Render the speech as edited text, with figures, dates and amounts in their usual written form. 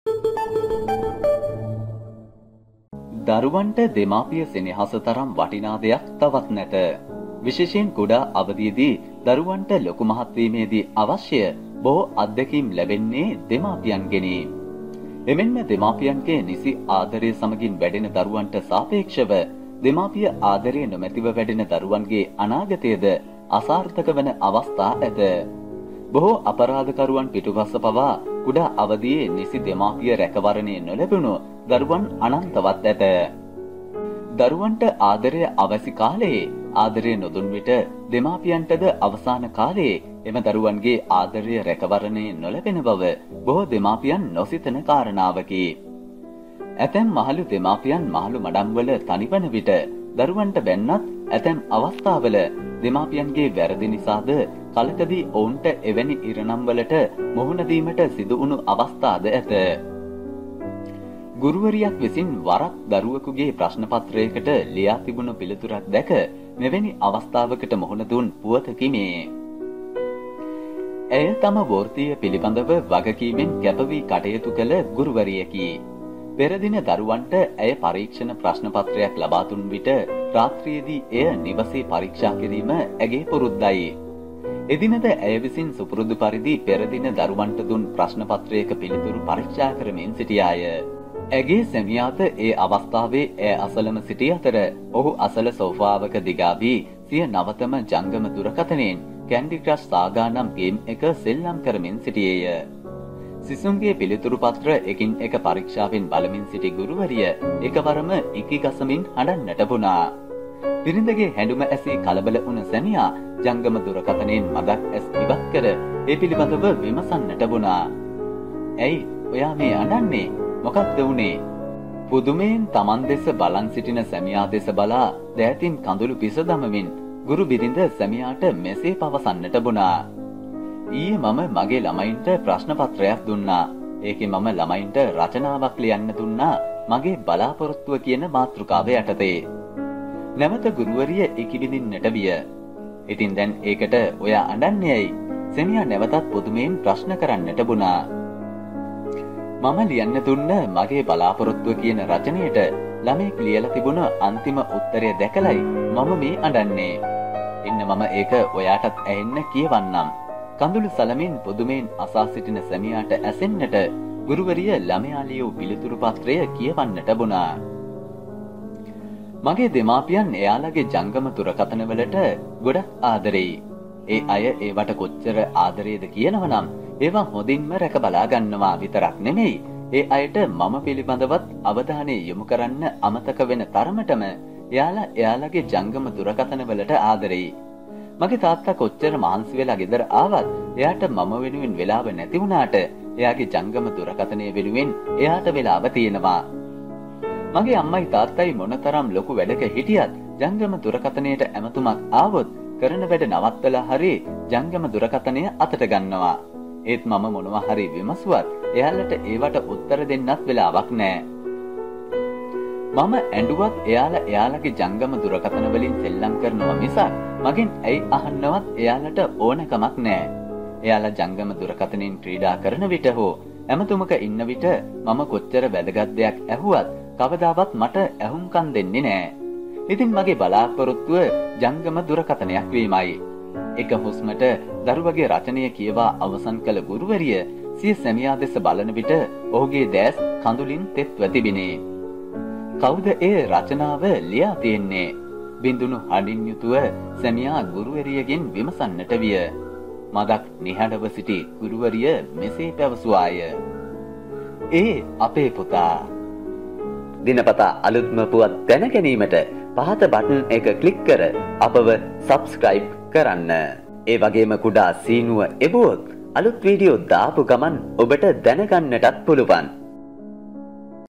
දරුවන්ට දෙමාපිය සෙනෙහස තරම් වටිනා දෙයක් තවත් නැත. විශේෂයෙන් කුඩා අවදියේදී දරුවන්ට ලොකු මහත් වීමේදී අවශ්‍ය බොහෝ අත්දැකීම් ලැබෙන්නේ දෙමාපියන්ගෙනි. එමෙන්ම දෙමාපියන්ගේ නිසි ආදරය සමගින් වැඩෙන දරුවන්ට සාපේක්ෂව දෙමාපිය ආදරය නොමැතිව වැඩෙන දරුවන්ගේ අනාගතයද අසාර්ථක වන අවස්ථා ඇත. බොහෝ අපරාධකරුවන් පිටුපස පවා කුඩා අවදියේ නිසි දෙමාපිය රැකවරණය නොලැබුණු දරුවන් අනන්තවත් ඇත. දරුවන්ට ආදරය අවැසි කාලයේ ආදරය නොදුන් විට දෙමාපියන්ටද අවසාන කාලයේ එම දරුවන්ගේ ආදරය රැකවරණය නොලැබෙන බව බොහෝ දෙමාපියන් නොසිතන කාරණාවකි. ඇතැම් මහලු දෙමාපියන් මහලු මඩම්වල තනිවන විට දරුවන්ට බැන්නත් ඇතැම් අවස්ථාවල දෙමාපියන්ගේ වැරදි නිසාද කලකදී ඔවුන්ට එවැනි ඉරණම්වලට මුහුණ දීමට සිදු වුණු අවස්ථාද ඇත. ගුරුවරියක් විසින් වරක් දරුවෙකුගේ ප්‍රශ්න පත්‍රයකට ලියා තිබුණු පිළිතුරක් දැක මෙවැනි අවස්ථාවකට මුහුණ දුන් පුවතකි මේ. ඇය තම වෘත්තීය පිළිබඳව වගකීමෙන් කැප වී කටයුතු කළ ගුරුවරියකි. පෙර දින දරුවන්ට ඇය පරීක්ෂණ ප්‍රශ්න පත්‍රයක් ලබා දුන් විට රාත්‍රියේදී එය නිවසේ පරීක්ෂා කිරීම ඇගේ පුරුද්දයි. එදිනද ඇය විසින් සුපුරුදු පරිදි පෙර දින දරුවන්ට දුන් ප්‍රශ්න පත්‍රයක පිළිතුරු පරීක්ෂා කරමින් සිටියාය. ඇගේ සැමියාට ඒ අවස්ථාවේ ඇය අසලම සිටි අතර ඔහු අසල සෝෆාවක දිගා වී සිය නවතම ජංගම දුරකථනයෙන් කැන්ඩි ක්‍රෂ් සාගා නම් ගේම් එක සෙල්ලම් කරමින් සිටියේය. සිසුන්ගේ පිළිතුරු පත්‍ර එකින් එක පරීක්ෂාවෙන් බලමින් සිටි ගුරුවරිය එකවරම ඉකි ගසමින් හඬන්නට වුණා. බිරිඳගේ හැඬුම ඇසී කලබල වුණ සැමියා ජංගම දුරකථනයෙන් මදක් ඇස් ඉවත් කර ඒ පිළිබඳව විමසන්නට වුණා. "ඇයි ඔයා මේ අඬන්නේ? මොකක්ද වුනේ?" පුදුමයෙන් Taman දෙස බලන් සිටින සැමියා දෙස බලා දෑතින් කඳුළු පිස දමමින් ගුරු බිරිඳ සැමියාට මෙසේ පවසන්නට වුණා. "ඊයේ මම මගේ ළමයින්ට ප්‍රශ්න පත්‍රයක් දුන්නා. ඒකේ මම ළමයින්ට රචනාවක් ලියන්න දුන්නා මගේ බලාපොරොත්තුව කියන මාතෘකාව යටතේ." නැවත ගුරුවරිය ඉකිබිඳින්නට විය. "ඉතින් දැන් ඒකට ඔයා අඬන්නේ ඇයි?" සැමියා නැවතත් පුදුමයෙන් ප්‍රශ්න කරන්නට වුණා. "මම ලියන්න දුන්න මගේ බලාපොරොත්තුව කියන රචනයට ළමෙක් ලියලා තිබුණ අන්තිම උත්තරය දැකලයි මම මේ අඬන්නේ. ඉන්න මම ඒක ඔයාටත් ඇහෙන්න කියවන්නම්." කඳුළු සලමින් පුදුමයෙන් අසා සිටින සැමියාට ඇසෙන්නට ගුරුවරිය ළමයා ලියූ පිළිතුරු පත්‍රය කියවන්නට වුණා. "මගේ දෙමාපියන් එයාලගේ ජංගම දුරකථනවලට ගොඩක් ආදරෙයි. ඒ අය ඒවට කොච්චර ආදරේද කියනවනම් ඒවා හොඳින්ම රැක බලා ගන්නවා විතරක් නෙමෙයි, ඒ අයට මම පිළිබඳවත් අවධානය යොමු කරන්න අමතක වෙන තරමටම එයාලගේ ජංගම දුරකථනවලට ආදරෙයි. මගේ තාත්තා කොච්චර මහන්සි වෙලා ගෙදර ආවත් එයාට මම වෙනුවෙන් වෙලාව නැති වුණාට එයාගේ ජංගම දුරකථනය වෙනුවෙන් එයාට වෙලාව තියෙනවා. මගේ අම්මයි තාත්තයි මොනතරම් ලොකු වැඩක හිටියත් ජංගම දුරකථනයට ඇමතුමක් ආවොත් කරන වැඩ නවත්තලා හරි ජංගම දුරකථනය අතට ගන්නවා. ඒත් මම මොනවා හරි විමසුවත් එයාලට ඒවට උත්තර දෙන්නත් වෙලාවක් නැහැ. මම ඇඬුවත් එයාලගේ ජංගම දුරකථන වලින් සෙල්ලම් කරනවා මිසක් මගෙන් ඇයි අහන්නවත් එයාලට ඕනකමක් නැහැ. එයාලා ජංගම දුරකථනෙන් ක්‍රීඩා කරන විට හෝ ඇමතුමක ඉන්න විට මම කොච්චර වැදගත් දෙයක් ඇහුවත් කවදාවත් මට ඇහුම්කන් දෙන්නේ නැහැ. ඉතින් මගේ බලාපොරොත්තුව ජංගම දුරකථනයක් වීමයි." එක හුස්මට දරුවගේ රචනය කියවා අවසන් කළ ගුරුවරිය සිය සැමියා දෙස බලන විට ඔහුගේ දැස් කඳුලින් තෙත්ව තිබිනේ. "කවුද ඒ රචනාව ලියා තියෙන්නේ?" බිඳුණු හඬින් යුතුව සැමියා ගුරුවරියගෙන් විමසන්නට විය. මදක් නිහඬව සිටි ගුරුවරිය මෙසේ පැවසුවාය. "ඒ අපේ පුතා." දිනපතා අලුත්ම පුවත් දැන ගැනීමට පහත බටන් එක ක්ලික් කර අපව සබ්ස්ක්‍රයිබ් කරන්න. ඒ වගේම කුඩා සීනුව එබුවොත් අලුත් වීඩියෝ දාපු ගමන් ඔබට දැනගන්නටත් පුළුවන්.